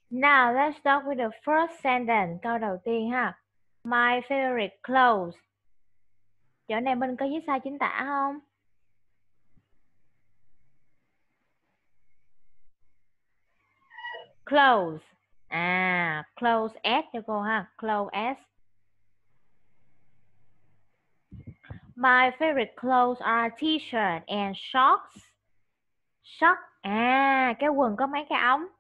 Now let's start with the first sentence. Câu đầu tiên ha. My favorite clothes. Chỗ này mình có viết sai chính tả không? Clothes. Clothes S cho cô ha. Clothes S. My favorite clothes are t-shirt and shorts. Shorts. Cái quần có mấy cái ống.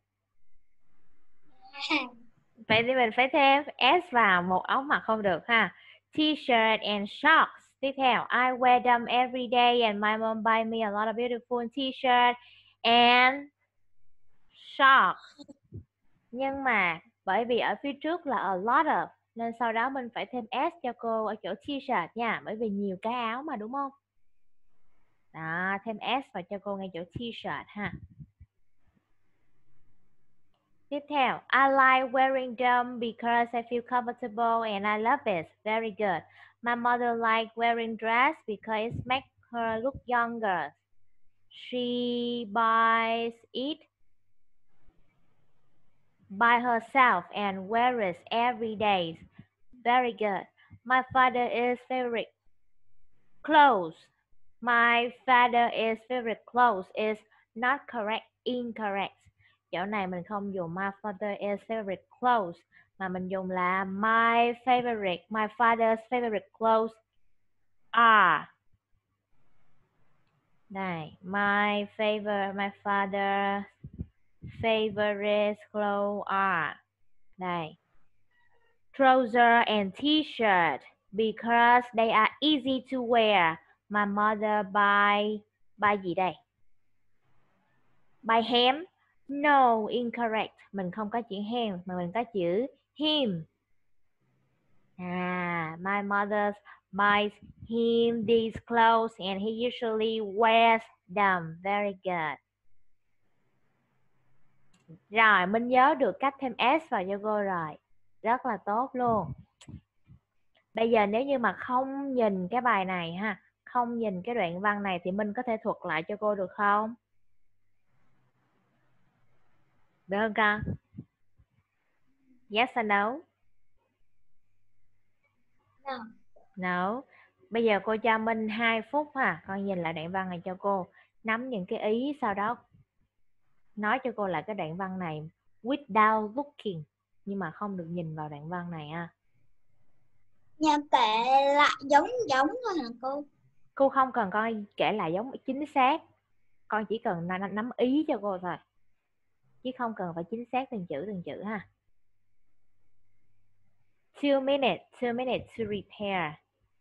Vậy thì mình phải thêm S vào, một ống mặc không được ha. T-shirt and shorts. Tiếp theo, I wear them every day and my mom buy me a lot of beautiful t-shirt and shorts. Nhưng mà bởi vì ở phía trước là a lot of nên sau đó mình phải thêm S cho cô ở chỗ t-shirt nha, bởi vì nhiều cái áo mà đúng không? Đó, thêm S vào cho cô ngay chỗ t-shirt ha. Tiếp theo, I like wearing them because I feel comfortable and I love it. Very good. My mother likes wearing dress because it makes her look younger. She buys it by herself and wears it every day. Very good. My father is favorite clothes. My father is favorite clothes is not correct, incorrect. Chỗ này mình không dùng my father is favorite clothes mà mình dùng là my father's favorite clothes are. Đây, my father's favorite clothes are. Đây. Trouser and t-shirt because they are easy to wear. My mother buy gì đây? By him? No, incorrect. Mình không có chữ him mà mình có chữ him. My mother buys him these clothes and he usually wears them. Very good. Rồi, mình nhớ được cách thêm S vào cho cô rồi. Rất là tốt luôn. Bây giờ nếu như mà không nhìn cái bài này ha, không nhìn cái đoạn văn này thì mình có thể thuật lại cho cô được không? Được không con? Yes or no? No. No. Bây giờ cô cho Minh 2 phút ha, con nhìn lại đoạn văn này cho cô, nắm những cái ý sau đó nói cho cô lại cái đoạn văn này without looking, nhưng mà không được nhìn vào đoạn văn này ha. Nhà kể lại giống thôi hả cô? Cô không cần con kể lại giống chính xác, con chỉ cần nắm ý cho cô thôi, chứ không cần phải chính xác từng chữ ha. 2 minutes to repair.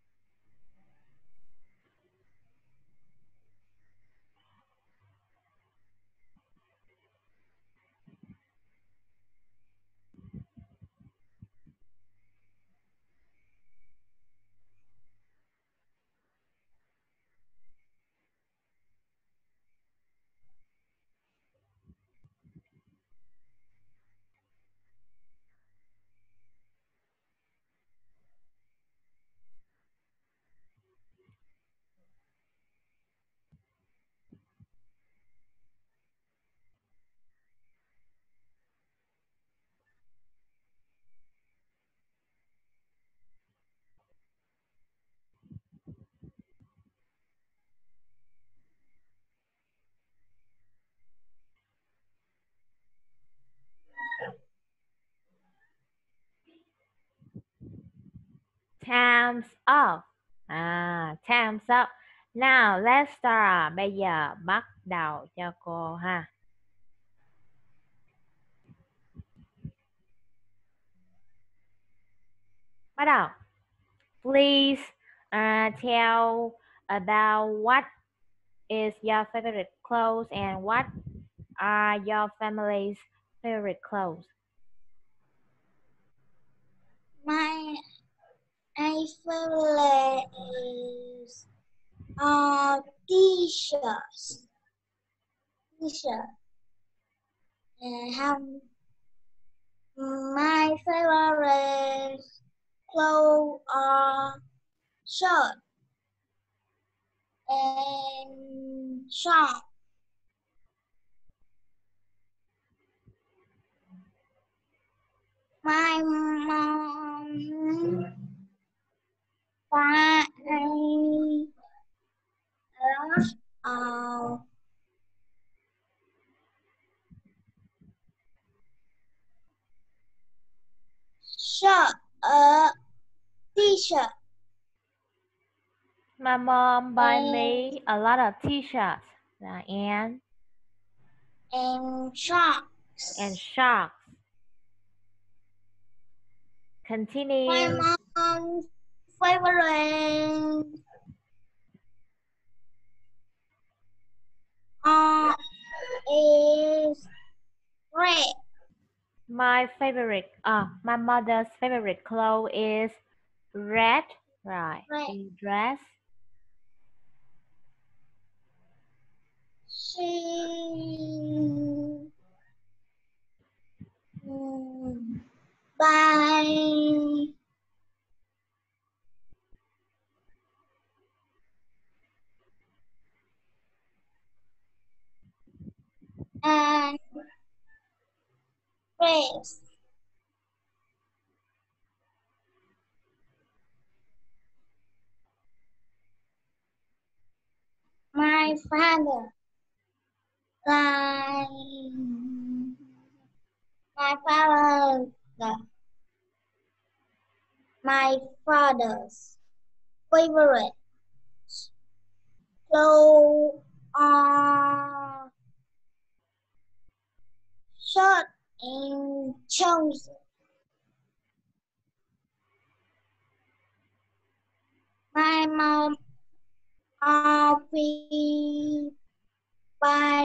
Time's up. Time's up. Now let's start. Bây giờ bắt đầu cho cô ha. Bắt đầu. Please tell about what is your favorite clothes and what are your family's favorite clothes. My favorite is t-shirts. T-shirt. My favorite clothes are shirt and short. shirt, t-shirt. My mom buy me a lot of t-shirts. And socks. socks. Continue. My mom's favorite is red. My mother's favorite color is red. Right. Red. Dress. She buy and dress. My father like my father's favorite clothes are shirt and trousers. My mom always buy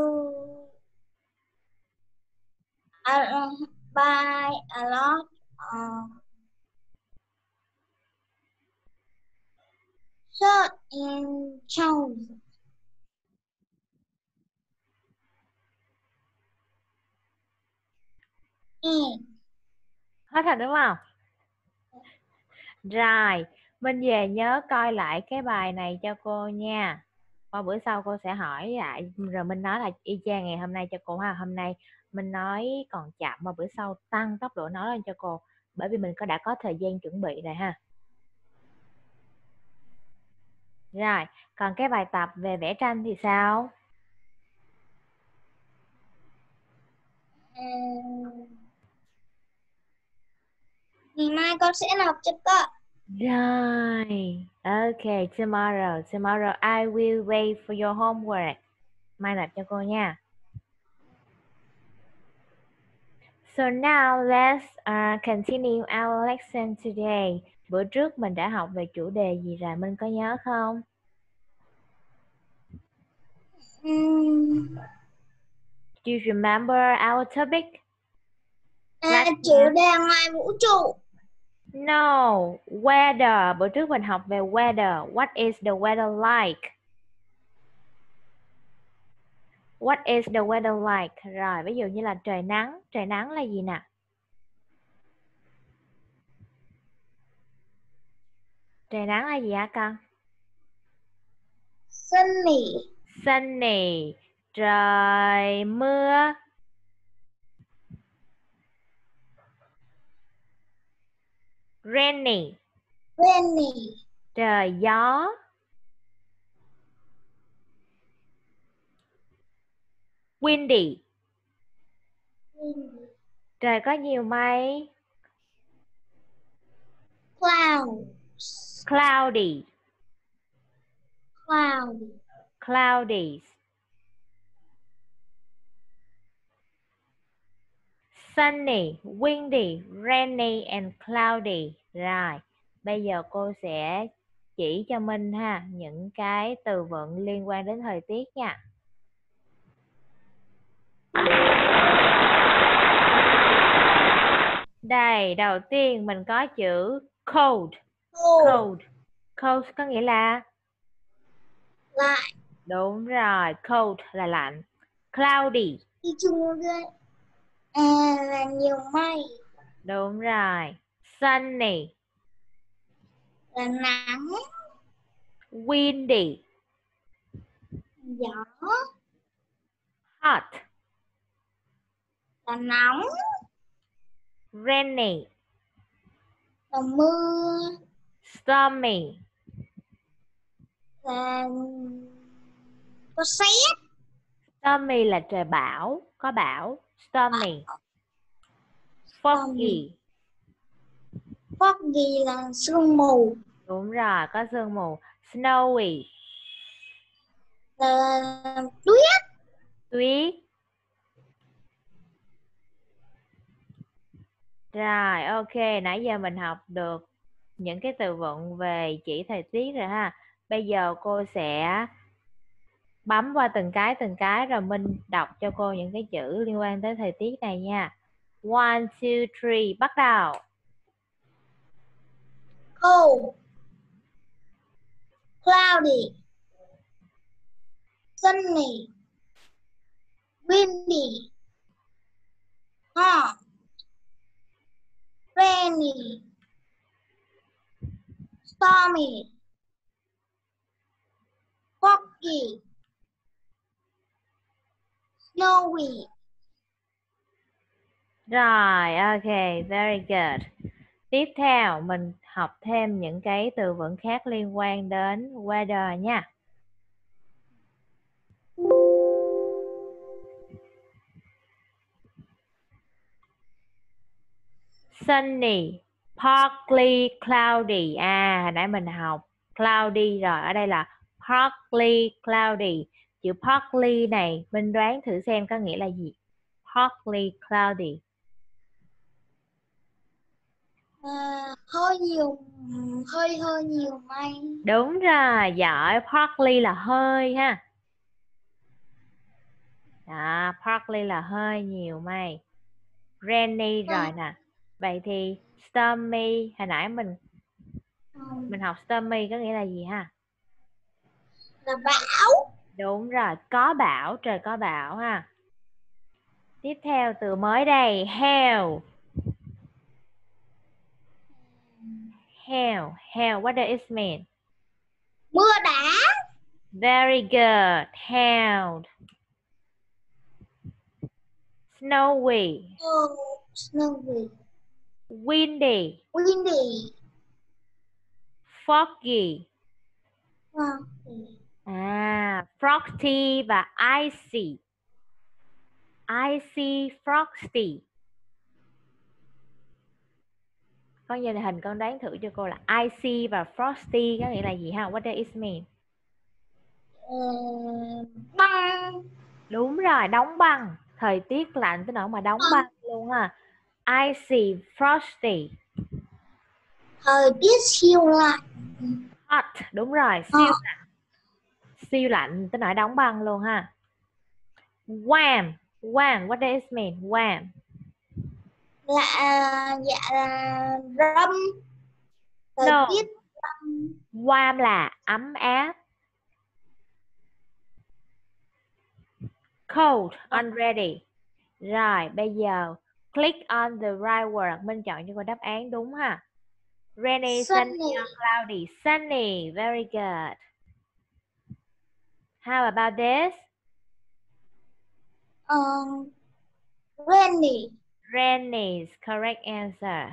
a lot of shirt and trousers. Hết rồi đúng không? Rồi, mình về nhớ coi lại cái bài này cho cô nha. Qua bữa sau cô sẽ hỏi lại rồi mình nói là y chang ngày hôm nay cho cô ha. Hôm nay mình nói còn chậm, mà bữa sau tăng tốc độ nói lên cho cô, bởi vì mình đã có thời gian chuẩn bị rồi ha. Rồi, còn cái bài tập về vẽ tranh thì sao? Ngày mai con sẽ nộp cho con. Rồi, okay, tomorrow I will wait for your homework. Mai nộp cho cô nha. So now let's continue our lesson today. Bữa trước mình đã học về chủ đề gì rồi, mình có nhớ không? Do you remember our topic? Chủ đề ngoài vũ trụ. No, weather. Bữa trước mình học về weather. What is the weather like? What is the weather like? Rồi, ví dụ như là trời nắng. Trời nắng là gì nè? Trời nắng là gì hả con? Sunny. Sunny. Trời mưa. Rainy. Rainy. Trời gió. Windy. Trời có nhiều mây. Clouds. Cloudy. Cloudy. Cloudy. Sunny, windy, rainy and cloudy. Rồi, bây giờ cô sẽ chỉ cho Minh ha những cái từ vựng liên quan đến thời tiết nha. Đây, đầu tiên mình có chữ cold. Cold. Cold có nghĩa là lạnh. Đúng rồi, cold là lạnh. Cloudy. Đi chung là nhiều mây. Đúng rồi. Sunny. Là nắng. Windy. Gió. Hot. Là nóng. Rainy. Là mưa. Stormy. Là có sét. Stormy là trời bão, có bão. Stormy. Foggy. Foggy là sương mù. Đúng rồi, có sương mù. Snowy. Là tuyết. Tuyết. Rồi, ok, nãy giờ mình học được những cái từ vựng về chỉ thời tiết rồi ha. Bây giờ cô sẽ bấm qua từng cái rồi mình đọc cho cô những cái chữ liên quan tới thời tiết này nha. 1, 2, 3, bắt đầu. Cold. Cloudy. Sunny. Windy. Hot. Rainy. Stormy. Foggy. Snowy. Rồi, ok, very good. Tiếp theo mình học thêm những cái từ vựng khác liên quan đến weather nha. Sunny, partly cloudy. Hồi nãy mình học cloudy rồi, ở đây là partly cloudy. Chữ partly này mình đoán thử xem có nghĩa là gì. Partly cloudy. Hơi nhiều, hơi nhiều mây. Đúng rồi, giỏi. Partly là hơi ha. Đó, partly là hơi nhiều mây. Rainy rồi nè. Vậy thì stormy, hồi nãy mình học stormy có nghĩa là gì ha? Là bão. Đúng rồi, có bão, trời có bão ha. Tiếp theo từ mới đây, hail. Hail, hail, what does it mean? Mưa đá. Very good, hailed. Snowy. Snowy. Windy. Windy. Foggy. Foggy. Frosty và icy. Icy, frosty. Con nhìn hình con đoán thử cho cô là icy và frosty có nghĩa là gì ha? What does it mean? Băng. Đúng rồi, đóng băng. Thời tiết lạnh tới nỗi mà đóng băng luôn ha. Icy, frosty. Thời tiết siêu lạnh. Hot, đúng rồi, siêu lạnh. Siêu lạnh tới nỗi đóng băng luôn ha. Warm, warm, what does it mean? Warm. Là râm. Thời No. tiết râm. Warm là ấm áp. Cold, unready. Rồi, bây giờ click on the right word. Mình chọn cho cô đáp án đúng ha. Rainy, sunny, or cloudy. Sunny, very good. How about this? Rainy. Rainy is correct answer.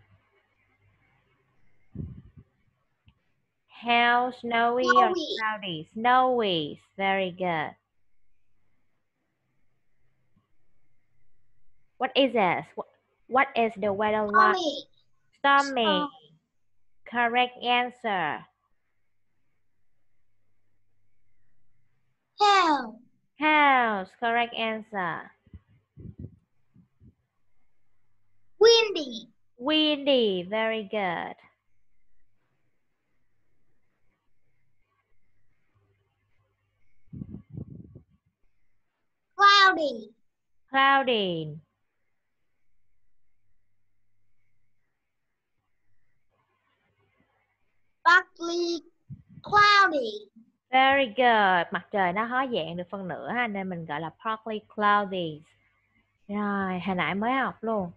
How, snowy or cloudy? Snowy, very good. What is this? What is the weather like? Stormy. Correct answer. Hail. House, correct answer. Windy. Windy, very good. Cloudy. Cloudy. Partly cloudy. Very good. Mặt trời nó hó dạng được phân nửa ha, nên mình gọi là partly cloudy. Rồi, hồi nãy mới học luôn.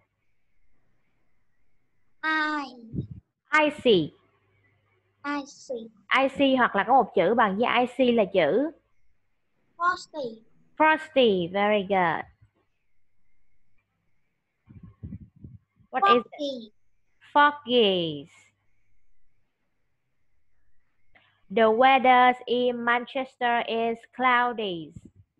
Icy. Icy. Icy hoặc là có một chữ bằng với icy là chữ Frosty. frosty, very good. What is it? Foggy. The weather in Manchester is cloudy.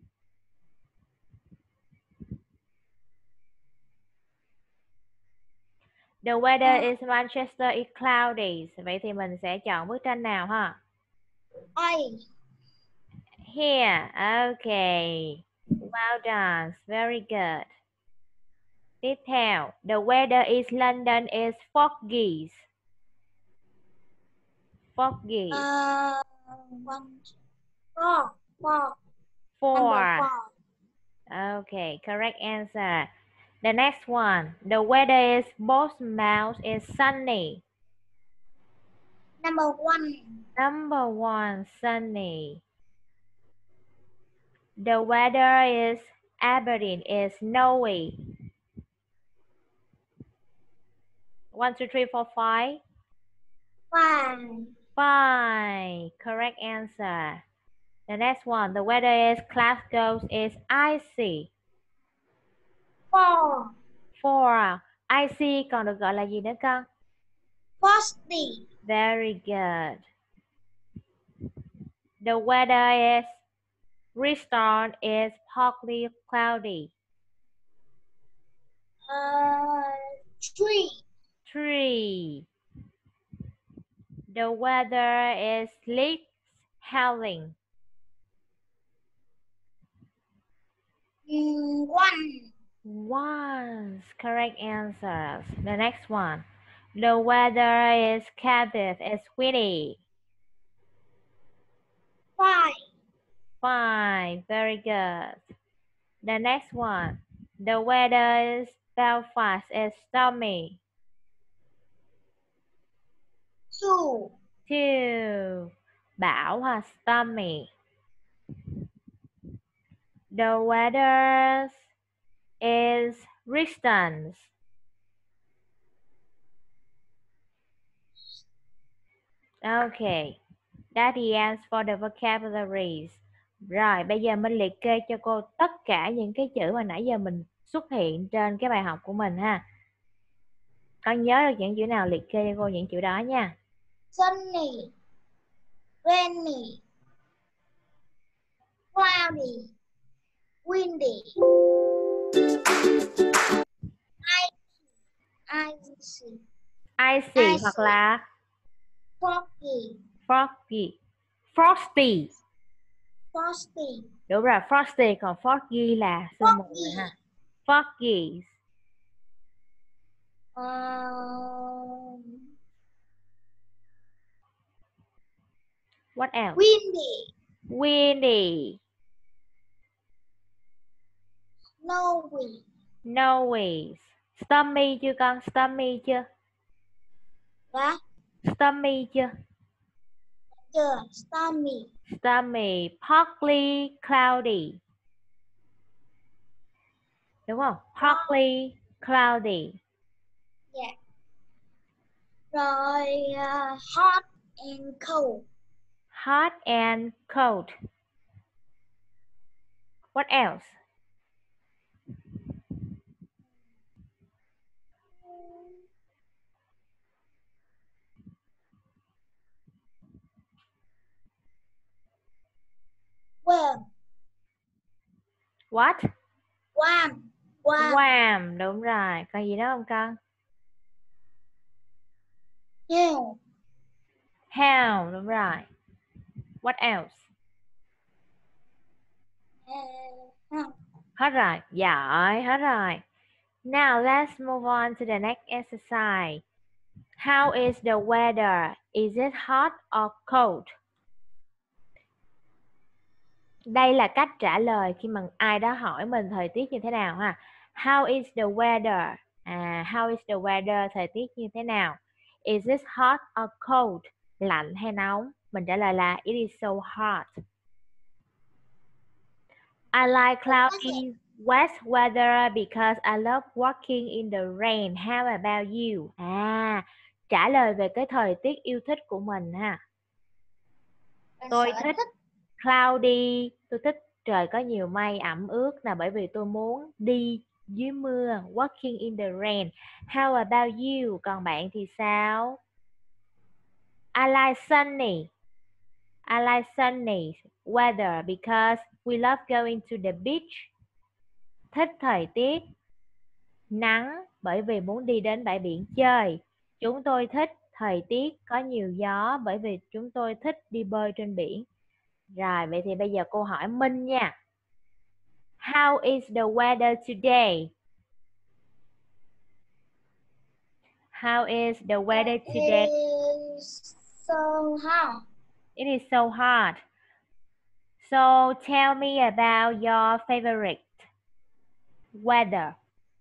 The weather in Manchester is cloudy. Vậy thì mình sẽ chọn bức tranh nào ha? A. Here. Okay. Well done. Very good. Tiếp theo. The weather in London is foggy. Foggy. One, four. Number Four. 4. Okay, correct answer. The next one. The weather is Bournemouth is sunny. Number 1. Number 1, sunny. The weather is Aberdeen is snowy. 1, 2, 3, 4, 5. 5. 5. Correct answer. The next one. The weather is Glasgow is icy. 4. 4. Icy còn được gọi là gì nữa con? Frosty. Very good. The weather is Bristol is partly cloudy. 3. 3. The weather is Leeds howling. 1. 1. Correct answers. The next one. The weather is Cardiff is windy. 5. 5. Very good. The next one. The weather is Belfast is stormy. 2. 2. Bão hoặc stormy. The weather is Bristol. Okay. That the answer for the vocabularies. Rồi, bây giờ mình liệt kê cho cô tất cả những cái chữ mà nãy giờ mình xuất hiện trên cái bài học của mình ha. Con nhớ được những chữ nào liệt kê cho cô những chữ đó nha. Sunny. Rainy. Cloudy. Windy. Icy. Icy hoặc là Foggy. foggy. Frosty. Frosty. Đúng rồi, frosty, còn foggy là sương mù rồi ha. Foggy. What else? Windy. Windy. Snowy. Snowy. Stormy chưa con? Stormy chưa? Đó. Stormy chưa? Chưa. Stormy. Stormy. Partly cloudy. Đúng không? Partly cloudy. Yeah. Rồi hot and cold. Hot and cold. What else? Warm. What? Warm. Warm. Warm. Đúng rồi. Còn gì nữa không con? Hail. Hail. Đúng rồi. What else? Hết rồi. Giỏi. Hết rồi. Now let's move on to the next exercise. How is the weather? Is it hot or cold? Đây là cách trả lời khi mà ai đó hỏi mình thời tiết như thế nào ha. How is the weather? How is the weather? Thời tiết như thế nào? Is it hot or cold? Lạnh hay nóng? Mình trả lời là it is so hot. I like cloudy wet weather because I love walking in the rain. How about you? Trả lời về cái thời tiết yêu thích của mình ha. Tôi thích cloudy, tôi thích trời có nhiều mây ẩm ướt là bởi vì tôi muốn đi dưới mưa, walking in the rain. How about you? Còn bạn thì sao? I like sunny. I like sunny weather because we love going to the beach. Thích thời tiết nắng bởi vì muốn đi đến bãi biển chơi. Chúng tôi thích thời tiết có nhiều gió bởi vì chúng tôi thích đi bơi trên biển. Rồi, vậy thì bây giờ cô hỏi Minh nha. How is the weather today? How is the weather today? It is so hot. It is so hot. So tell me about your favorite weather.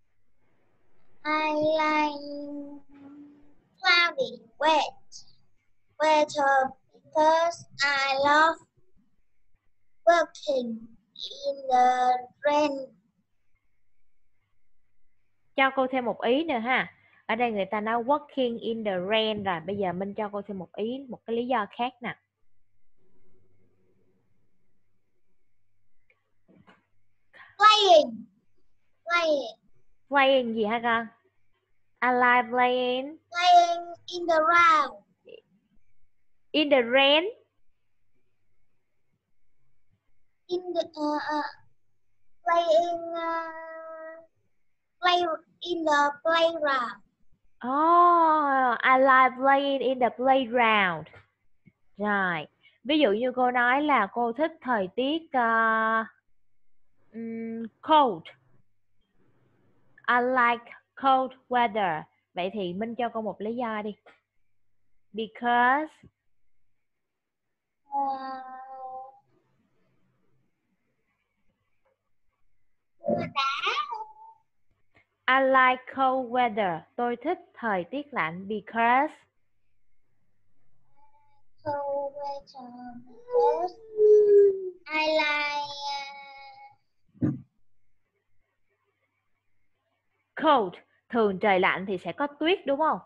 I like cloudy, wet weather because I love working in the rain. Cho cô thêm một ý nữa ha. Ở đây người ta nói working in the rain rồi. Bây giờ Minh cho cô thêm một ý, một cái lý do khác nè. Playing. Playing gì hả con? I like playing. Playing in the rain. In the rain. In the playing play in the playground. Oh, I like playing in the playground. Rồi, ví dụ như cô nói là cô thích thời tiết cold. I like cold weather. Vậy thì Minh cho cô một lý do đi. Because I like cold weather. Tôi thích thời tiết lạnh because cold weather because I like cold. Thường trời lạnh thì sẽ có tuyết đúng không?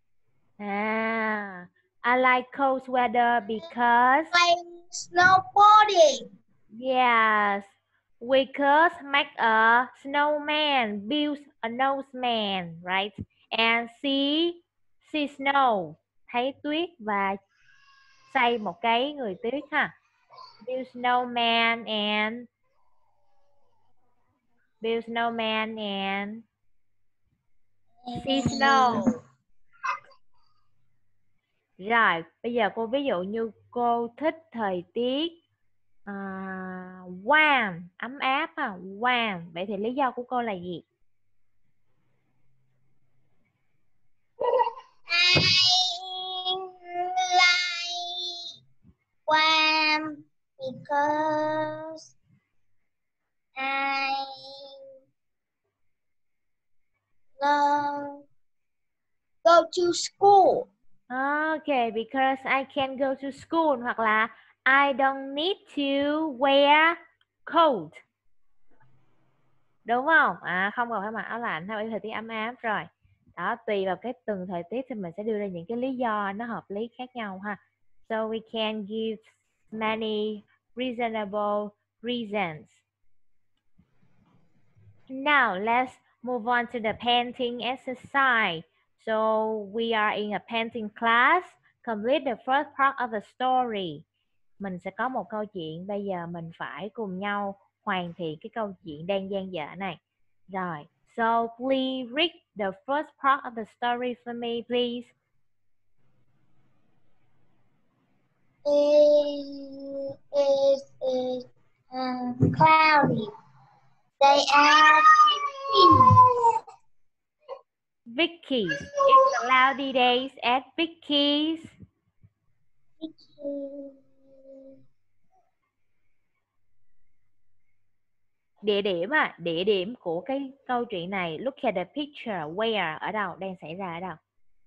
I like cold weather because playing snowboarding. yes, we could make a snowman, build a snowman, right? And see snow, thấy tuyết và xây một cái người tuyết ha. Build snowman and see snow. Rồi, bây giờ cô ví dụ như cô thích thời tiết warm, ấm áp ha, warm. Vậy thì lý do của cô là gì? I like warm because I love go to school. Okay, because I can go to school hoặc là I don't need to wear coat. Đúng không? Không cần phải mặc áo lạnh theo thời tiết ấm áp rồi. Đó, tùy vào cái từng thời tiết thì mình sẽ đưa ra những cái lý do nó hợp lý khác nhau ha. So we can give many reasonable reasons. Now let's move on to the painting exercise. So we are in a painting class. Complete the first part of the story. Mình sẽ có một câu chuyện. Bây giờ mình phải cùng nhau hoàn thiện cái câu chuyện đang dang dở này. Rồi. So please read the first part of the story for me, please. It is cloudy. They are Vicky's. It's cloudy days at Vicky's. Địa điểm của cái câu chuyện này. Look at the picture. Where? Ở đâu? Đang xảy ra ở đâu?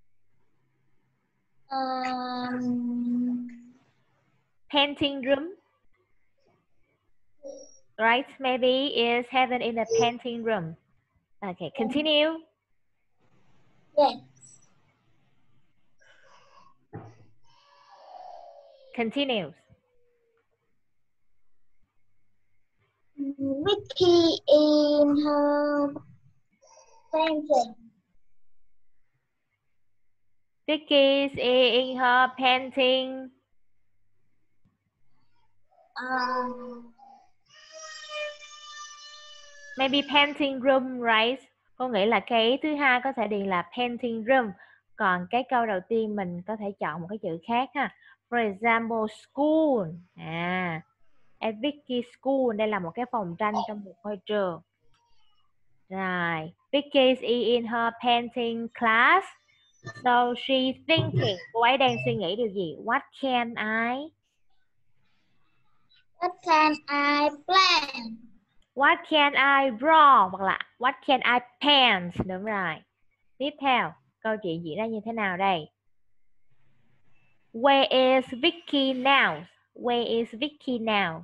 Painting room. Right? Maybe it's happened in the painting room. Okay, continue. Yes. Continues. Vicky in her painting. Vicky's in her painting Maybe painting room, right? Cô nghĩ là cái ý thứ hai có thể điền là painting room. Còn cái câu đầu tiên mình có thể chọn một cái chữ khác ha. For example, school. At Vicky School. Đây là một cái phòng tranh trong một ngôi trường. Rồi. Vicky is in her painting class. So she's thinking. Cô ấy đang suy nghĩ điều gì? What can I plan? What can I draw? Hoặc là what can I paint? Đúng rồi. Tiếp theo, câu chuyện diễn ra như thế nào đây? Where is Vicky now? Where is Vicky now?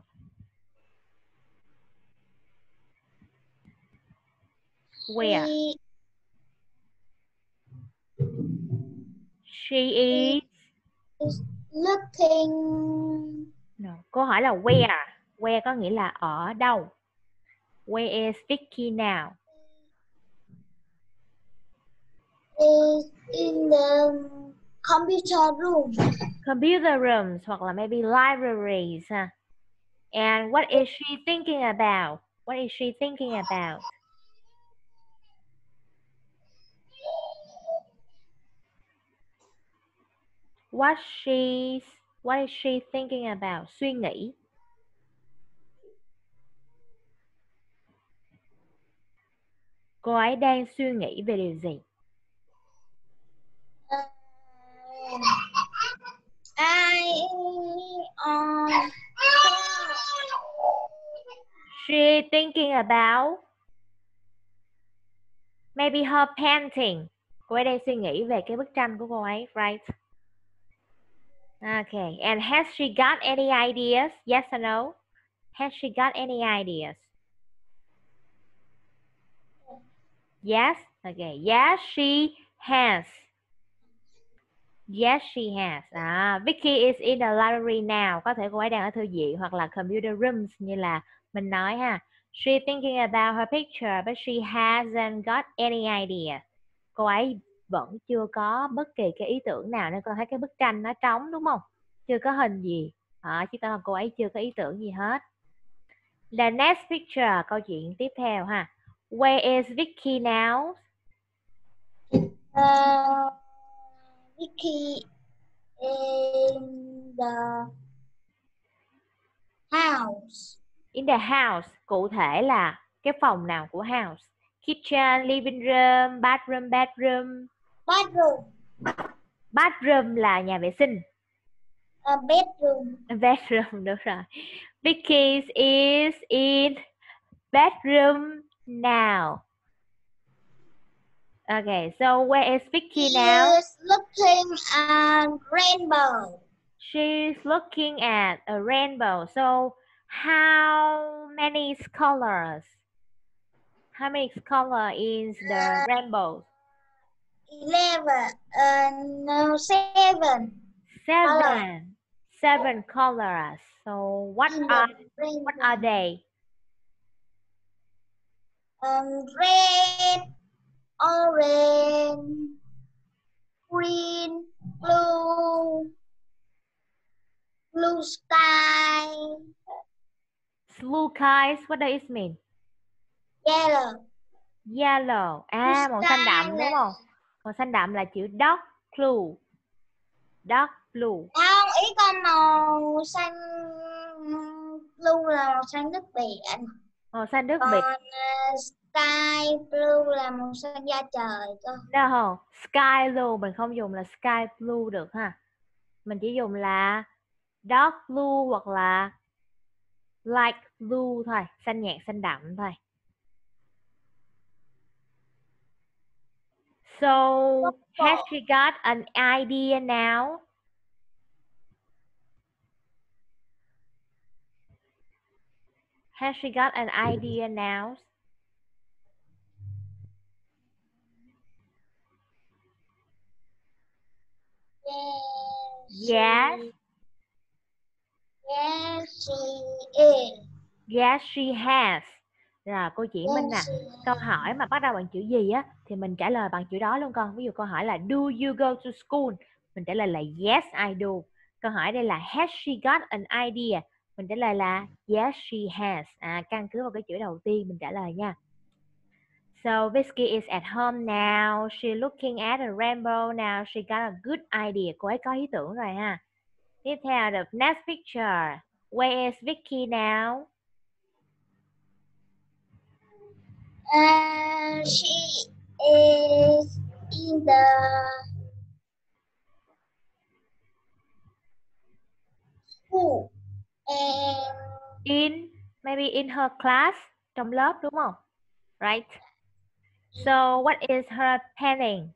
Where? She is looking. No. Câu hỏi là where. Where có nghĩa là ở đâu. Where is Vicky now? Is in the computer room. Computer rooms hoặc là maybe libraries. And what is she thinking about? What is she thinking about? What is she thinking about? Suy nghĩ. Cô ấy đang suy nghĩ về điều gì? She thinking about maybe her painting. Cô ấy đang suy nghĩ về cái bức tranh của cô ấy, right? Okay, and has she got any ideas? Yes or no? Has she got any ideas? Yes? Okay, yes she has. Yes, she has. Vicky is in the library now. Có thể cô ấy đang ở thư viện hoặc là computer rooms như là mình nói ha. She thinking about her picture, but she hasn't got any idea. Cô ấy vẫn chưa có bất kỳ cái ý tưởng nào nên con thấy cái bức tranh nó trống đúng không? Chưa có hình gì. Chứ còn cô ấy chưa có ý tưởng gì hết. The next picture, câu chuyện tiếp theo ha. Where is Vicky now? Vicky in the house. In the house, cụ thể là cái phòng nào của house? Kitchen, living room, bathroom. Bathroom là nhà vệ sinh. Bedroom, đúng rồi. Vicky is in bedroom now. Okay, so where is Vicky now? She's looking at rainbow. She's looking at a rainbow. So how many colors? How many colors is the rainbow? 7. 7 colors. So what are they? Red, orange, green, blue sky. Blue skies, what does it mean? Yellow. Màu xanh đậm đúng không? Màu xanh đậm là chữ dark blue. Dark blue. Không, ý con màu xanh blue là màu xanh nước biển. Màu xanh nước biển. Còn sky blue là màu xanh da trời cơ. No, sky blue mình không dùng là sky blue được ha. Mình chỉ dùng là dark blue hoặc là light blue thôi, xanh nhạt xanh đậm thôi. So, has she got an idea now? Has she got an idea now? Yes. Yes, she is. Yes, she has. Rồi cô chỉ Minh nè. Câu hỏi mà bắt đầu bằng chữ gì á thì mình trả lời bằng chữ đó luôn con. Ví dụ câu hỏi là do you go to school? Mình trả lời là yes, I do. Câu hỏi đây là has she got an idea? Mình trả lời là yes she has. Căn cứ vào cái chữ đầu tiên mình trả lời nha. So Vicky is at home now. She's looking at a rainbow now. She got a good idea. Cô ấy có ý tưởng rồi ha. Tiếp theo, the next picture. Where is Vicky now? She is in the school and Maybe in her class. Trong lớp đúng không? Right. So what is her painting?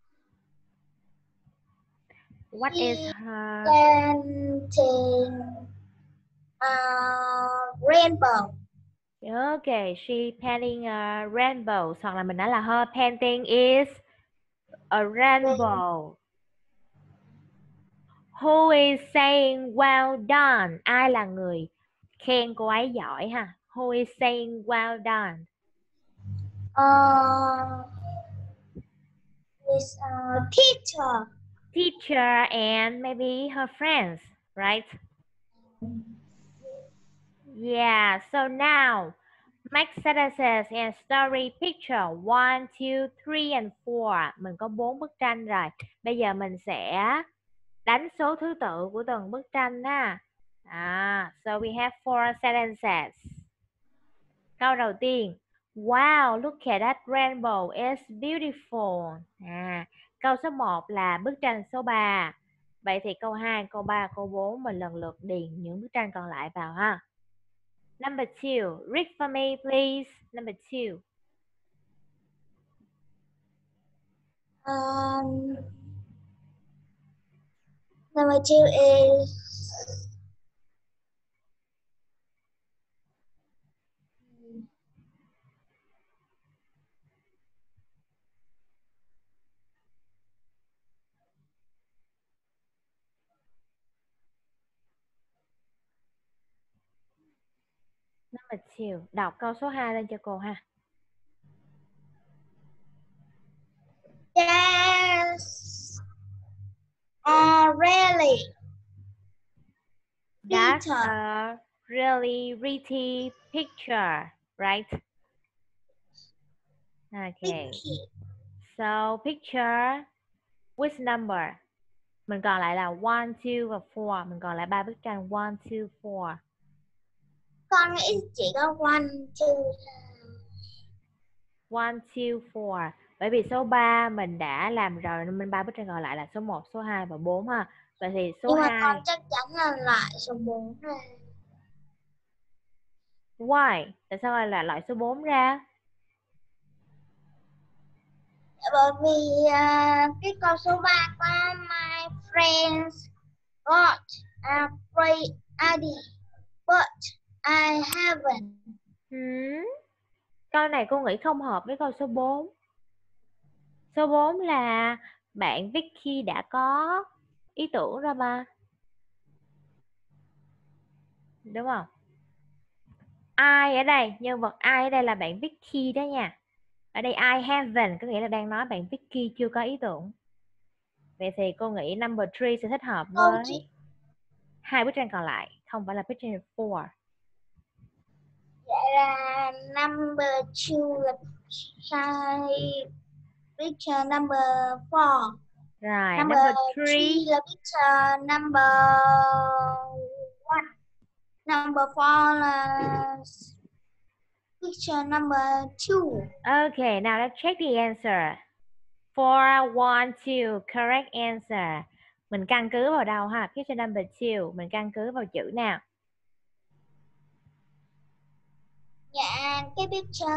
What is her painting a rainbow. Okay, she painting a rainbow. Hoặc là mình nói là her painting is a rainbow. Who is saying well done? Ai là người khen cô ấy giỏi ha? Who is saying well done? Is a teacher. Teacher and maybe her friends, right? Yeah, so now make sentences and story picture 1, 2, 3 and 4. Mình có 4 bức tranh rồi. Bây giờ mình sẽ đánh số thứ tự của từng bức tranh ha. So we have 4 sentences. Câu đầu tiên. Wow, look at that rainbow, it's beautiful. Câu số 1 là bức tranh số 3. Vậy thì câu 2, câu 3, câu 4 mình lần lượt điền những bức tranh còn lại vào ha. Number 2, read for me please. Number 2. Number 2 is Number 2. Đọc câu số 2 lên cho cô ha. Yes. Really. That's a really pretty picture, right? Okay. So picture which number? Mình còn lại là 1, 2 và 4. Mình còn lại 3 bức tranh 1, 2, 4. Con nghĩ chỉ có 1, 2. 1, 2, 4. Bởi vì số 3 mình đã làm rồi nên 3 bức tranh còn lại là số 1, số 2 và 4 ha. Vậy thì số Nhưng 2. mà con chắc chắn là loại số 4 này. Why? Tại sao lại là loại số 4 ra? Bởi vì cái câu số 3 có my friends got a great idea but I haven't. Câu này cô nghĩ không hợp với câu số 4. Số 4 là bạn Vicky đã có ý tưởng ra mà. Đúng không? I ở đây, nhân vật I ở đây là bạn Vicky đó nha. Ở đây I haven't có nghĩa là đang nói bạn Vicky chưa có ý tưởng. Vậy thì cô nghĩ number 3 sẽ thích hợp với 2 bức tranh còn lại, không phải là picture 4. Vậy là number 2 là sai. Picture number 4. Rồi, number 3 là picture number 1. Number 4 là picture number 2. Okay, now let's check the answer. 4, 1, 2, correct answer. Mình căn cứ vào đâu ha? Picture number 2, mình căn cứ vào chữ nào? Dạ, cái picture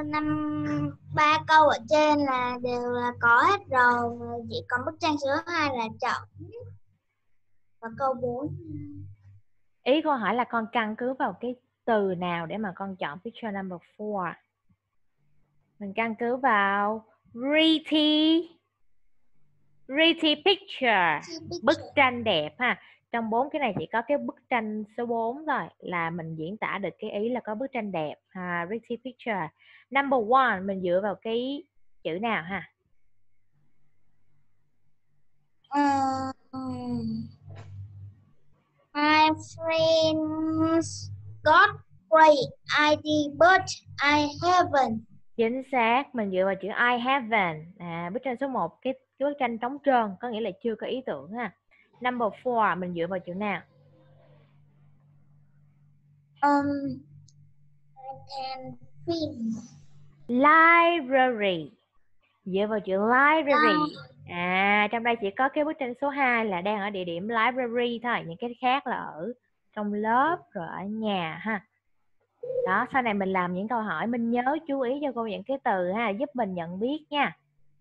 3 câu ở trên là đều là có hết rồi, chỉ còn bức tranh số 2 là chọn. Và câu 4. Ý cô hỏi là con căn cứ vào cái từ nào để mà con chọn picture number 4? Mình căn cứ vào pretty picture, bức tranh đẹp ha. Trong 4 cái này chỉ có cái bức tranh số 4 thôi là mình diễn tả được cái ý là có bức tranh đẹp ha, pretty picture. Number 1 mình dựa vào cái chữ nào ha? My friends got great idea, but I haven't. Chính xác, mình dựa vào chữ I haven't. Bức tranh số 1, cái bức tranh trống trơn, có nghĩa là chưa có ý tưởng ha. Number 4, mình dựa vào chữ nào? I can film. Library. Dựa vào chữ library. Trong đây chỉ có cái bức tranh số 2 là đang ở địa điểm library thôi, những cái khác là ở trong lớp rồi ở nhà ha. Đó, sau này mình làm những câu hỏi mình nhớ chú ý cho cô những cái từ ha, giúp mình nhận biết nha.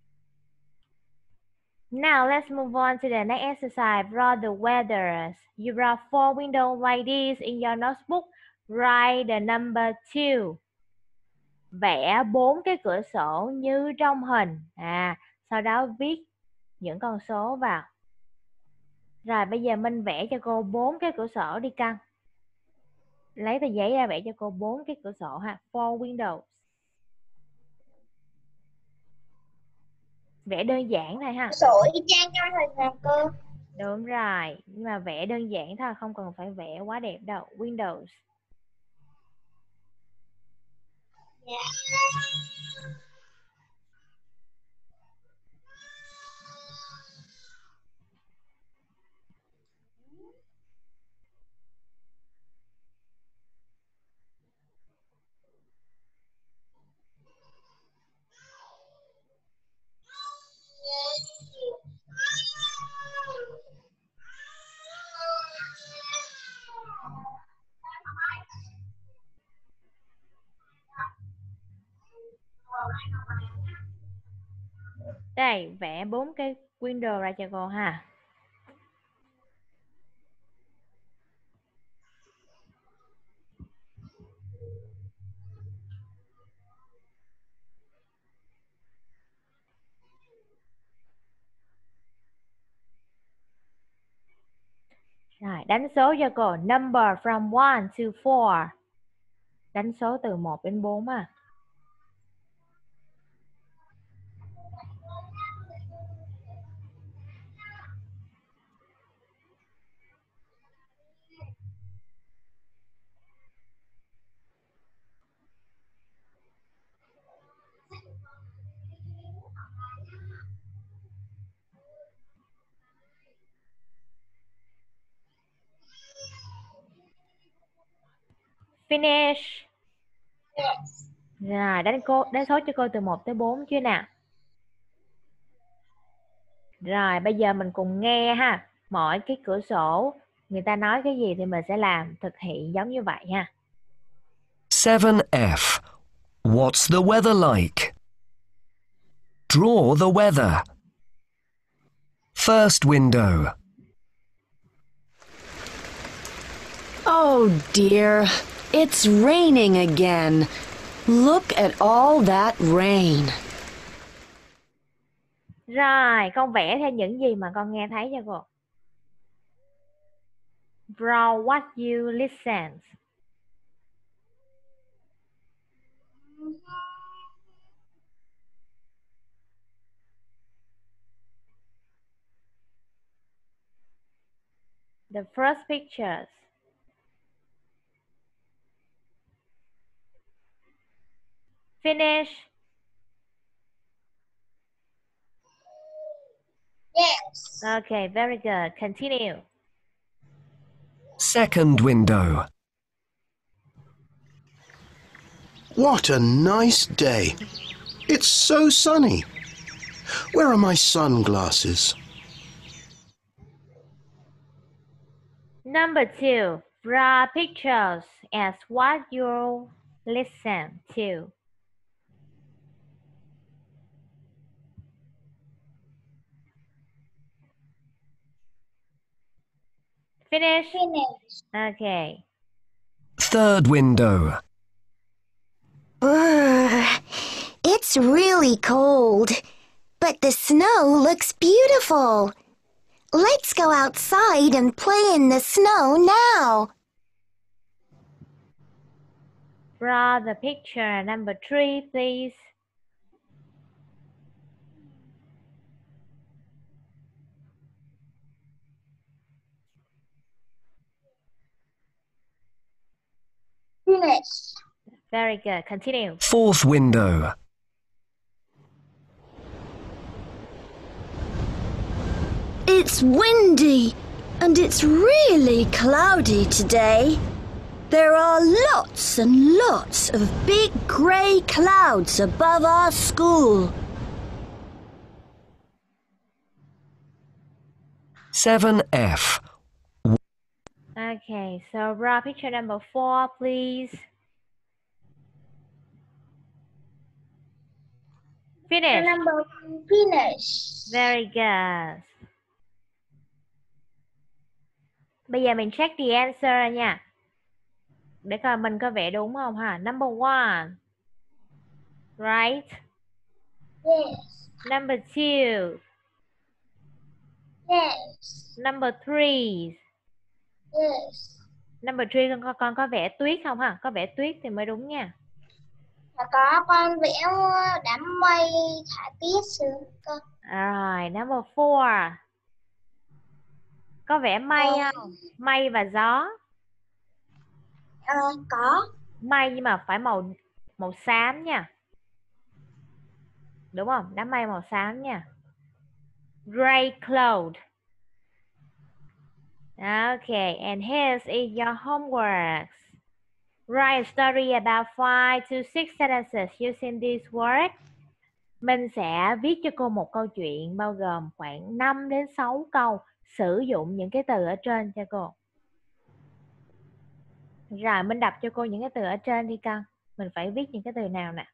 Now let's move on to the next exercise. Draw the weathers. You draw 4 windows like this in your notebook. Write the number 2. Vẽ 4 cái cửa sổ như trong hình. Sau đó viết những con số vào. Rồi bây giờ Minh vẽ cho cô 4 cái cửa sổ đi Căng. Lấy tờ giấy ra vẽ cho cô 4 cái cửa sổ ha. 4 windows. Vẽ đơn giản thôi ha. Sổ y chang trong hình nè cô. Đúng rồi, nhưng mà vẽ đơn giản thôi, không cần phải vẽ quá đẹp đâu. Windows. Đây, vẽ 4 cái window ra cho cô ha. Rồi, đánh số cho cô. Number from 1 to 4. Đánh số từ 1 đến 4 à. Finish. Yes. Rồi, đánh số cho cô từ 1 tới 4 chưa nào? Rồi, bây giờ mình cùng nghe ha. Mỗi cái cửa sổ người ta nói cái gì thì mình sẽ làm, thực hiện giống như vậy ha. 7F. What's the weather like? Draw the weather. First window. Oh dear, it's raining again. Look at all that rain. Rồi, con vẽ theo những gì mà con nghe thấy cho cô. Draw what you listen. The first pictures. Finish. Yes. Okay, very good. Continue. Second window. What a nice day. It's so sunny. Where are my sunglasses? Number 2. Draw pictures as what you listen to. Finish. Finish. Okay. Third window. It's really cold, but the snow looks beautiful. Let's go outside and play in the snow now. Draw the picture number 3, please. Finish. Very good. Continue. Fourth window. It's windy and it's really cloudy today. There are lots and lots of big grey clouds above our school. 7F. Okay, so draw picture number 4, please. Finish. Number finish. Very good. Bây giờ mình check the answer nha. Để coi mình có vẽ đúng không ha. Number 1. Right? Yes. Number 2. Yes. Number 3. Yes. Number 3 con có vẽ tuyết không ha? Có vẽ tuyết thì mới đúng nha. Và có con vẽ đám mây thả tiết xuống cơ. Rồi, number 4. Có vẽ mây không? Mây và gió. Có. Mây nhưng mà phải màu xám nha. Đúng không? Đám mây màu xám nha. Gray cloud. Okay, and here is your homework. Write a story about 5 to 6 sentences using this word. Mình sẽ viết cho cô một câu chuyện bao gồm khoảng 5 đến 6 câu sử dụng những cái từ ở trên cho cô. Rồi mình đọc cho cô những cái từ ở trên đi con. Mình phải viết những cái từ nào nè.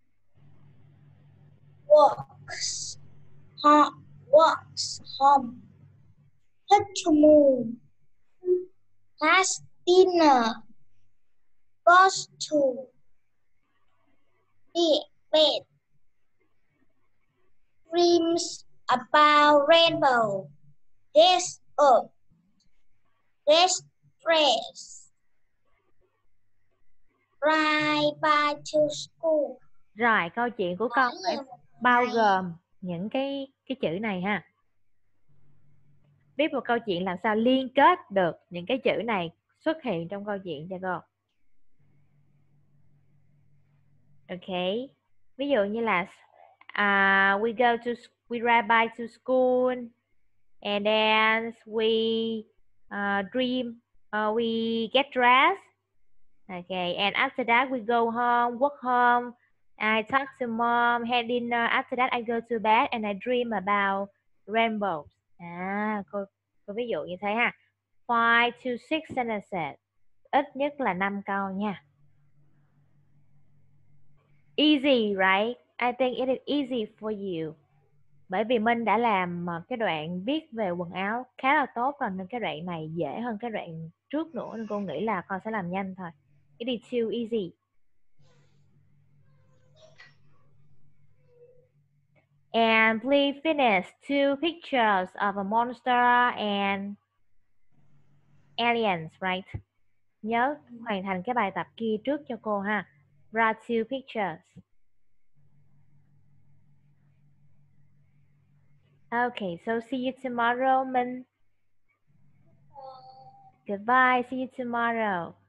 Walks. Walks home. Head to moon. Has dinner. Goes to bed. Dreams about rainbow. Gets up. Gets dressed. Ride by to school. Rồi câu chuyện của con phải bao gồm những cái chữ này ha. Viết một câu chuyện làm sao liên kết được những cái chữ này xuất hiện trong câu chuyện cho cô. Ok. Ví dụ như là we ride by to school and then we dream, we get dressed. Okay, and after that we go home, walk home. I talk to mom, had dinner. After that I go to bed and I dream about rainbows. Cô ví dụ như thế ha. 5 to 6 sentences. Ít nhất là 5 câu nha. Easy, right? I think it is easy for you. Bởi vì Minh đã làm cái đoạn viết về quần áo khá là tốt rồi nên cái đoạn này dễ hơn cái đoạn trước nữa nên cô nghĩ là con sẽ làm nhanh thôi. It is too easy. And please finish 2 pictures of a monster and aliens, right? Nhớ hoàn thành cái bài tập kia trước cho cô ha. Draw 2 pictures. Okay, so see you tomorrow, Minh. Goodbye, see you tomorrow.